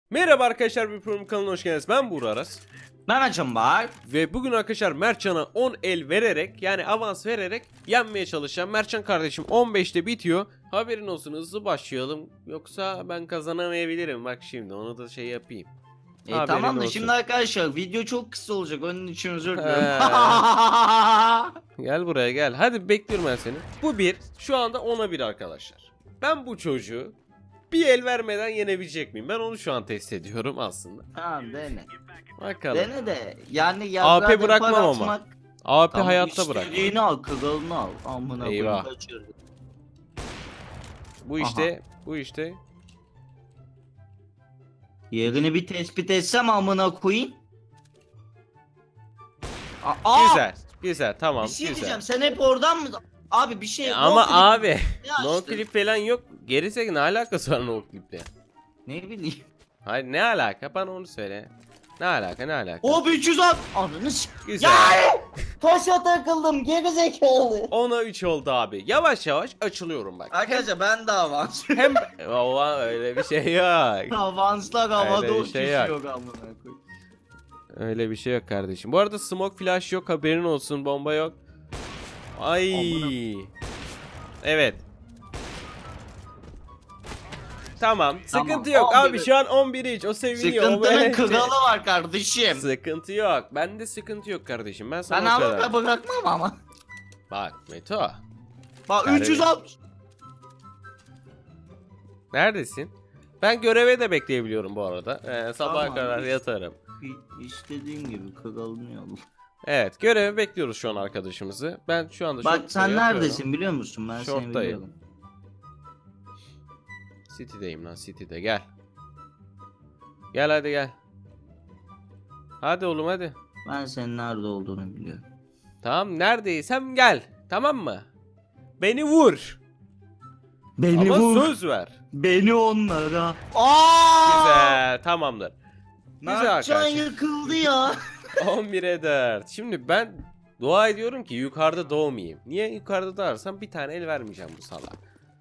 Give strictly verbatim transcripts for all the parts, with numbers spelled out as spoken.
Merhaba arkadaşlar, bir program kanalına hoş geldiniz. Ben Buğra Aras. Ben açım var. Ve bugün arkadaşlar Mertcan'a on el vererek, yani avans vererek yenmeye çalışacağım. Mertcan kardeşim on beşte bitiyor. Haberin olsun, hızlı başlayalım. Yoksa ben kazanamayabilirim. Bak şimdi onu da şey yapayım. E Haberin tamam da olsun. şimdi arkadaşlar video çok kısa olacak. Onun için özür dilerim. Gel buraya gel. Hadi bekliyorum ben seni. Bu bir. Şu anda ona bir arkadaşlar. Ben bu çocuğu bir el vermeden yenebilecek miyim? Ben onu şu an test ediyorum aslında. Tamam dene. Bakalım. Dene de yani A P yaprağı bırakmam depar ama. atmak- A P Tamam, hayatta bırak. istediğini al, kralını al. Amına koyayım, Eyvah. kaçırdım. Bu işte, bu işte. Yerini bir tespit etsem amına koyayım. Aa, aa! Güzel. Güzel. Tamam. Bir şey güzel. diyeceğim, sen hep oradan mı? Abi bir şey Ya no ama clip- abi Ne no açtın? clip falan yok. Gerizekalı, ne alakası var no cliple? Ne bileyim. Hayır, ne alaka? Bana onu söyle. Ne alaka, ne alaka? Hop üç yüz at. Ananı s- Güzel. Ya! Taşa takıldım geri zekalı. ona üç oldu abi. Yavaş yavaş açılıyorum bak. Arkadaşlar ben de avans. Hem Ova, öyle bir şey yok. Avanslar havada Öyle bir uçuşuyor şey yok. amına koyayım. Öyle bir şey yok kardeşim. Bu arada smoke flash yok, haberin olsun, bomba yok. Ay. Evet. Tamam, Tamam, sıkıntı yok on abi, biri. şu an on bir hiç o seviniyor. o Sıkıntının böyle- kralı var kardeşim. Sıkıntı yok. Bende sıkıntı yok kardeşim. Ben sana Ben o kadar. Avrupa bırakmam ama. Bak Meto. Bak Yani- üç yüz altmış. Neredesin? Ben göreve de bekleyebiliyorum bu arada. Ee, sabaha Tamam. kadar yatarım. İstediğin gibi kralını yol. Evet, göreve bekliyoruz şu an arkadaşımızı. Ben şu anda Bak short'ta sen yatıyorum. neredesin biliyor musun? Ben seni Short'tayım. biliyorum. City'deyim lan, City'de, gel. Gel hadi gel. Hadi oğlum hadi. Ben senin nerede olduğunu biliyorum. Tamam, neredeysem gel. Tamam mı? Beni vur. Beni Ama vur. söz ver. Beni onlara. Aa! Güzel, tamamdır. Güzel Mertcan arkadaşlar. yıkıldı ya. on bire dört. Şimdi ben dua ediyorum ki yukarıda doğmayayım. Niye yukarıda doğarsam bir tane el vermeyeceğim bu salağa.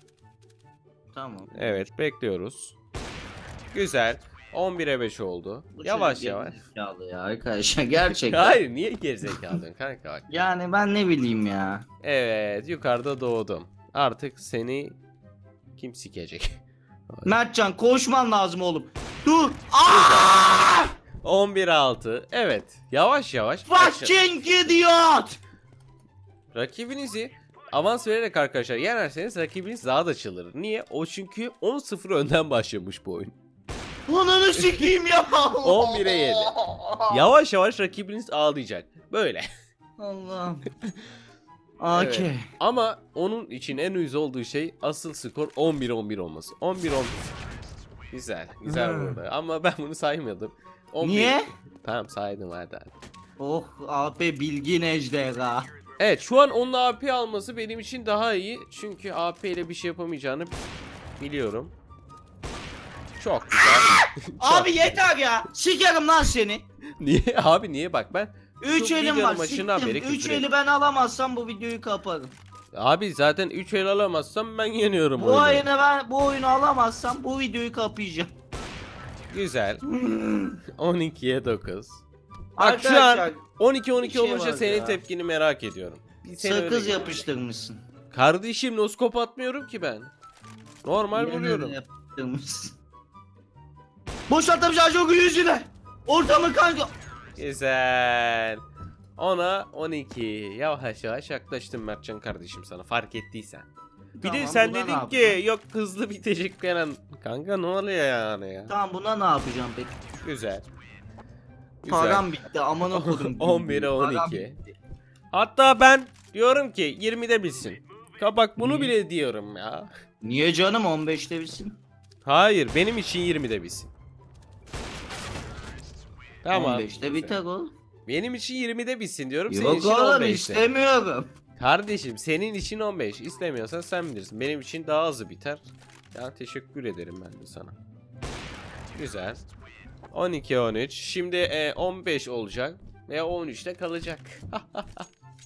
Tamam. Evet, bekliyoruz. Güzel. on bire beş oldu. Bu Yavaş çocuk yavaş. gerizekalı ya arkadaşlar gerçekten. Hayır, niye gerizekalısın kanka bak. Yani ben ne bileyim ya. Evet, yukarıda doğdum. Artık seni kim sikecek? Mertcan koşman lazım oğlum. Dur. Aa! on bir altı. Evet. Yavaş yavaş. açın. Fucking idiot. Rakibinizi avans vererek arkadaşlar yenerseniz rakibiniz daha da çılır. Niye? O çünkü on sıfır önden başlamış bu oyun. Ananı sikeyim ya. on bire yedi. Yavaş yavaş rakibiniz ağlayacak. Böyle. Allah'ım. Okey. Evet. Ama onun için en uyuz olduğu şey asıl skor on bir on bir olması. on bir on bir. Güzel. Güzel Hmm. burada. Ama ben bunu saymıyordum. on bir. Niye? Tamam, saydım hadi. hadi. Oh abi bilgin ejderha. Evet, şu an onun A P alması benim için daha iyi. Çünkü A P ile bir şey yapamayacağını biliyorum. Çok güzel. Çok Abi güzel. yeter ya. Sikerim lan seni. Niye abi, niye bak ben Üç şu elim videonun var. başından beri Siktim. Üç küfür eli ben alamazsam bu videoyu kaparım. Abi zaten üç el alamazsam ben yeniyorum Bu oyunu. oyunu ben bu oyunu alamazsam bu videoyu kapayacağım. Güzel. on ikiye dokuz. Bak şu an on iki on iki bir şey olunca var senin ya. tepkini merak ediyorum. Bir seni Sakız öyle- yapıştırmışsın. Kardeşim, noskop atmıyorum ki ben. Normal Yine vuruyorum. de yapıştırmışsın. Boşalttım şarjı yüzüne. Ortamı kanka. Güzel. ona on iki. Yavaş yavaş yaklaştım Mertcan kardeşim sana, fark ettiysen. Bir de Tamam, sen buna ne dedin ki yapacağım? yok hızlı bitecek falan. Kanka ne oluyor yani ya? Tamam buna ne yapacağım peki? Güzel. Güzel. Param bitti amına kodum. on bire on Param iki. bitti. Hatta ben diyorum ki yirmide bilsin. Kabak bunu Niye? bile diyorum ya. Niye canım on beşte bilsin? Hayır, benim için yirmide bilsin. Tamam. on beşte biter o. Benim için yirmide bilsin diyorum. Senin Yok için oğlum on beşte. istemiyorum. Kardeşim, senin için on beş. İstemiyorsan sen bilirsin. Benim için daha hızlı biter. Ya teşekkür ederim ben de sana. Güzel. on iki on üç. Şimdi e, on beş olacak. Veya on üçte kalacak.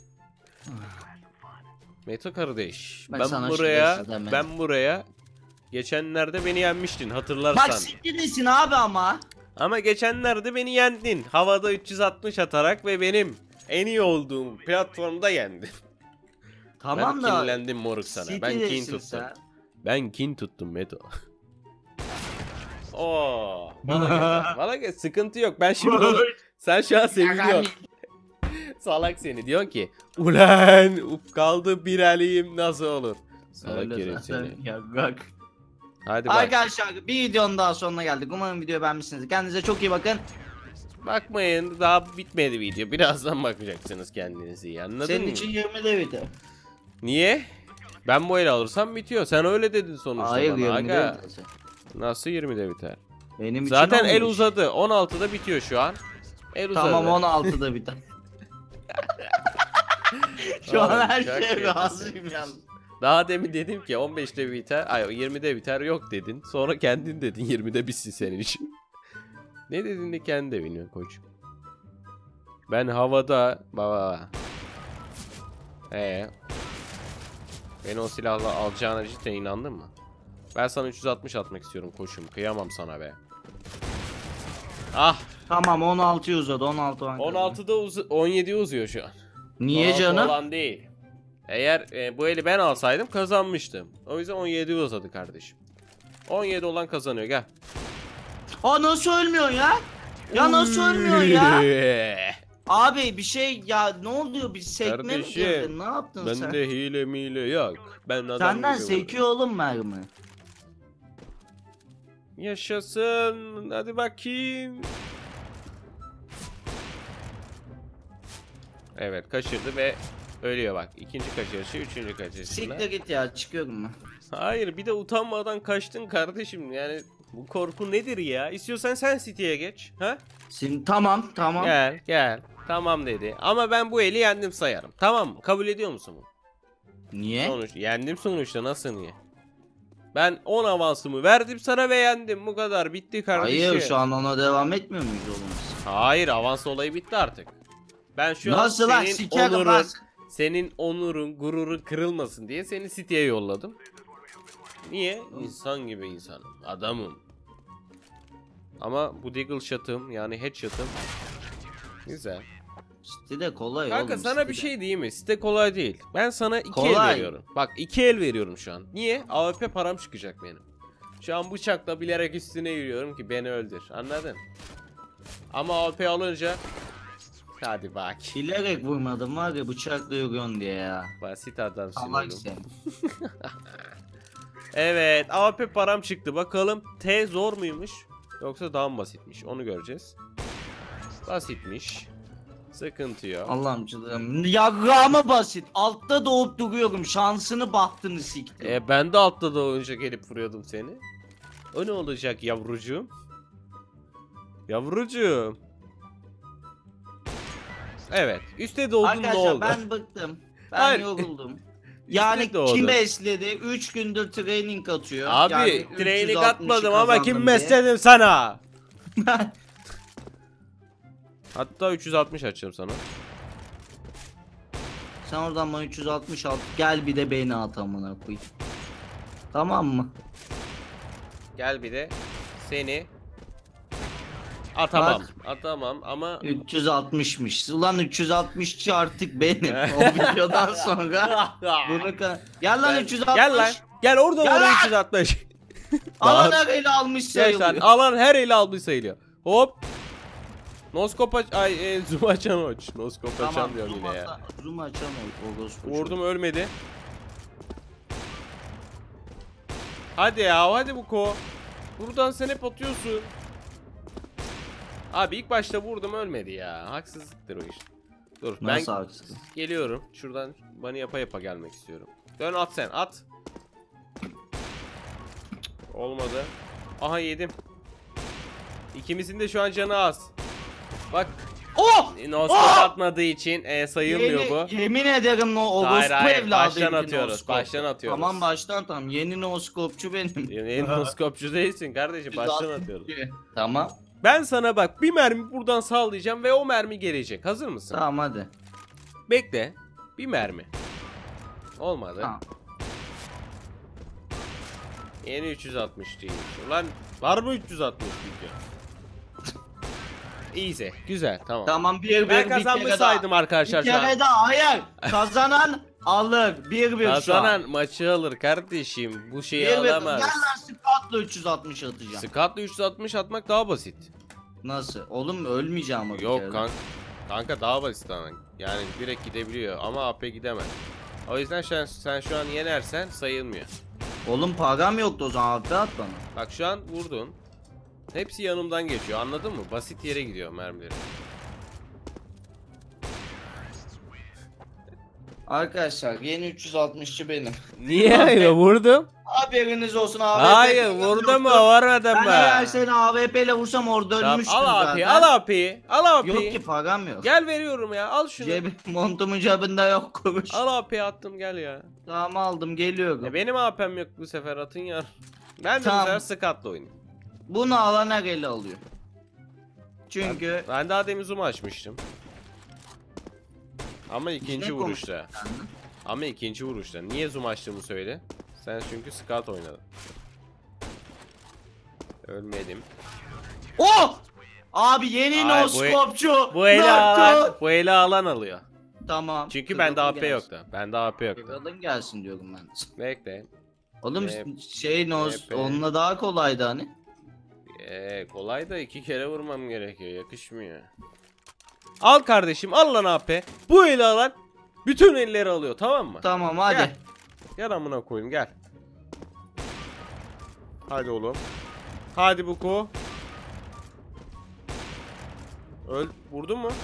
Meto kardeş. Ben Ben, sana buraya şerefsiz demedim. ben buraya Geçenlerde beni yenmiştin hatırlarsan. Bak siktirdesin abi ama. Ama geçenlerde beni yendin. Havada üç yüz altmış atarak ve benim en iyi olduğum platformda yendin. Tamam ben da. kinlendim moruk sana. Ben kin siktirdesin tuttum. sen. Ben kin tuttum Meto. Oo. Bana gel. Bana gel. Sıkıntı yok. Ben şimdi onu... Sen şu an seviniyorsun. Salak seni diyor ki ulan kaldı bir eliyim nasıl olur? Salak Öyle yerim zaten seni. ya bak. Hadi bak. Arkadaşlar bir videonun daha sonuna geldik. Umarım videoyu beğenmişsiniz. Kendinize çok iyi bakın. Bakmayın daha bitmedi video. Birazdan bakacaksınız kendinizi iyi anladın Senin mı? için yirmide video. Niye? Ben bu el alırsam bitiyor. Sen öyle dedin sonuçta Hayır bana. yirmide Aga. video. Nasıl yirmide biter? Benim Zaten için el olmuş. uzadı. on altıda bitiyor şu an. El uzadı. Tamam on altıda biter. Şu Oğlum, an her çok şeye kötüsün. razıyım yalnız. Daha demin dedim ki on beşte biter. Ay yirmide biter yok dedin. Sonra kendin dedin yirmide bitsin senin için. Ne dedin de kendin de bilmiyorsun koç. Ben havada baba. Ee. Beni o silahla alacağına cidden inandın mı? Ben sana üç yüz altmış atmak istiyorum koçum. Kıyamam sana be. Ah. Tamam on altıya uzadı on altı var. on altıda uz on yediye uzuyor şu an. Niye on altı canım? Olan değil. Eğer e, bu eli ben alsaydım kazanmıştım. O yüzden on yediye uzadı kardeşim. on yedi olan kazanıyor gel. Aa nasıl ölmüyorsun ya? Ya nasıl ölmüyorsun ya? Abi bir şey ya ne oluyor bir sekme mi Kardeşim, girdin ne yaptın sen? Bende hile mile yok. Ben adam Senden gibi sekiyor oğlum mermi. vururum. Yaşasın. Hadi bakayım. Evet kaçırdı ve ölüyor bak. İkinci kaçırışı, üçüncü kaçırışında. Siktir git ya çıkıyorum ben. Hayır bir de utanmadan kaçtın kardeşim. Yani bu korku nedir ya? İstiyorsan sen City'ye geç. Ha? Şimdi tamam tamam. Gel gel. Tamam dedi. Ama ben bu eli yendim sayarım. Tamam mı? Kabul ediyor musun bu? Niye? Sonuç, yendim sonuçta nasıl niye? Ben on avansımı verdim sana ve yendim. Bu kadar bitti kardeşim. Hayır şu an ona devam etmiyor muyuz oğlum? Hayır avans olayı bitti artık. Ben şu Nasıl an lan senin sikerim onurun, lan. senin onurun, gururun kırılmasın diye seni City'ye yolladım. Niye? İnsan gibi insanım. Adamım. Ama bu Deagle shot'ım yani headshot'ım güzel. City de kolay Kanka oğlum. sana City bir de. şey diyeyim mi? Site kolay değil. Ben sana iki el Kolay. veriyorum. Bak iki el veriyorum şu an. Niye? A W P param çıkacak benim. Şu an bıçakla bilerek üstüne yürüyorum ki beni öldür. Anladın? Ama A W P alınca hadi bak. Bilerek vurmadım var ya bıçakla yürüyorsun diye ya. Basit adamsın Allah oğlum. sen. Evet A W P param çıktı. Bakalım T zor muymuş? Yoksa daha mı basitmiş? Onu göreceğiz. Basitmiş. Sıkıntı yok. Allah'ım çıldırım. Yarrağıma basit. Altta doğup duruyorum. Şansını bahtını siktim. E, ben de altta da önce gelip vuruyordum seni. O ne olacak yavrucuğum? Yavrucuğum. Evet. Üste doğdun ne Arkadaşlar oldu? ben bıktım. Ben Hayır. yoruldum. Üste Yani doğdun. kim besledi? üç gündür training atıyor. Abi yani training üç yüz altmışı atmadım ama kim kazandım diye. besledim sana? Hatta üç yüz altmış açacağım sana. Sen oradan bana üç yüz altmış al. Gel bir de beni at amına koyayım. Tamam mı? Gel bir de seni atamam. Bak. Atamam ama üç yüz altmışmış. Ulan üç yüz altmışçı artık benim. O videodan sonra bunu ka- Gel lan Ben- üç yüz altmış. Gel lan. Gel orada Gel oraya lan. üç yüz altmış. Alan her eli almış Gel sayılıyor. sen alan her eli almış sayılıyor. Hop. Noskop aç ay e, zoom açan aç. Noskop Tamam, açan diyorum zoom yine ya. atla- Zoom açamam o orospu Vurdum ölmedi. Hadi ya hadi bu ko. Buradan sen hep atıyorsun. Abi ilk başta vurdum ölmedi ya. Haksızlıktır o iş. Dur Nasıl ben haksın? geliyorum. Şuradan bana yapa yapa gelmek istiyorum. Dön at sen at. Olmadı. Aha yedim. İkimizin de şu an canı az. Bak Oh! noskop Oh! atmadığı için e, sayılmıyor Yeni- bu. Yemin ederim no orospu Hayır, hayır, evladı. baştan herifin atıyoruz, noskop. baştan atıyoruz. Tamam baştan tamam. Yeni noskopçu benim. Yeni noskopçu değilsin kardeşim baştan atıyoruz. Tamam. Ben sana bak bir mermi buradan sallayacağım ve o mermi gelecek. Hazır mısın? Tamam hadi. Bekle. Bir mermi. Olmadı. Tamam. Yeni üç yüz altmış değil. Ulan var mı üç yüz altmış video? Easy. Güzel, tamam. Tamam bir bir Ben bir kazanmış kere saydım daha. arkadaşlar Bir şu an. kere daha hayır. Kazanan alır. Bir bir şu an. Kazanan maçı alır kardeşim. Bu şeyi Bir bir. alamaz. Gel lan Scott'la üç yüz altmış atacağım. Scott'la üç yüz altmış atmak daha basit. Nasıl? Oğlum ölmeyeceğim o bir Yok kere. kanka. Kanka daha basit ama. Yani direkt gidebiliyor ama A P gidemez. O yüzden sen, sen şu an yenersen sayılmıyor. Oğlum param yoktu o zaman abi at bana. Bak şu an vurdun. Hepsi yanımdan geçiyor, anladın mı? Basit yere gidiyor mermileri. Arkadaşlar yeni üç yüz altmışçı benim. Niye öyle vurdum? Haberiniz olsun A W P. Hayır vurdum mu vurmadım Ben mı? eğer seni A W P ile vursam orada Tamam, ölmüştüm al zaten. A P'yi al A P'yi al A Yok P'yi. ki param yok. Gel veriyorum ya, al şunu. Cebi, montumun cebinde yok kuruş. Al A P'yi attım, gel ya. Tamam aldım geliyorum. E benim A P'm yok bu sefer, atın ya. Ben de Tamam. bu sefer Scott'la oynayayım. Bunu alan her ele alıyor. Çünkü Ben daha demin zoom açmıştım. Ama ikinci Ne vuruşta. Ama ikinci vuruşta. Niye zoom açtığımı söyle. Sen çünkü Scott oynadın. Ölmedim. Oh! Abi yeni Ay, no bu- scope'cu. Bu eli Naruto. alan, bu eli alan alıyor. Tamam. Çünkü bende A P gelsin. yoktu. Bende A P yoktu. Kralın gelsin diyorum ben. Bekle. Oğlum Hep- şey no hep- onunla daha kolaydı hani. Ee, kolay da iki kere vurmam gerekiyor. Yakışmıyor. Al kardeşim, al lan A P. Bu eli alan bütün elleri alıyor, tamam mı? Tamam hadi. Gel. Gel amına koyayım, gel. Hadi oğlum. Hadi Buko. Öl. Vurdun mu?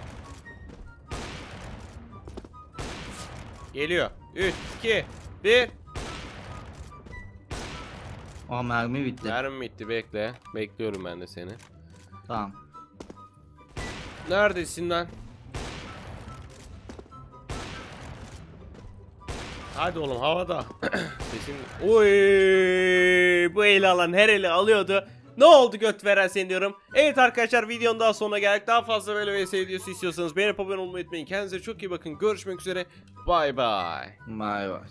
Geliyor. üç, iki, bir. Aa mermi bitti. Mermi bitti, bekle. Bekliyorum ben de seni. Tamam. Neredesin lan? Hadi oğlum, havada. Sesin. Oy! Bu eli alan her eli alıyordu. Ne oldu göt veren seni diyorum. Evet arkadaşlar, videonun daha sonuna geldik. Daha fazla böyle V S videosu istiyorsanız beğenip abone olmayı unutmayın. Kendinize çok iyi bakın. Görüşmek üzere. Bay bay. Bay bay.